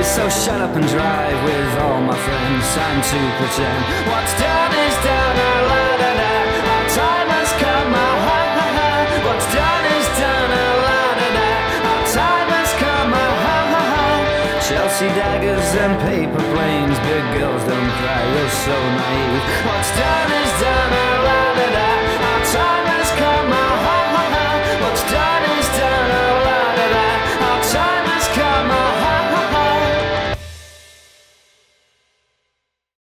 So shut up and drive with all my friends. Time to pretend what's done is done. La da da. Our time has come. Ha ha ha. What's done is done. La da da. Our time has come. Ha ha ha. Chelsea daggers and paper planes. Big girls don't cry. You're so naive. What's done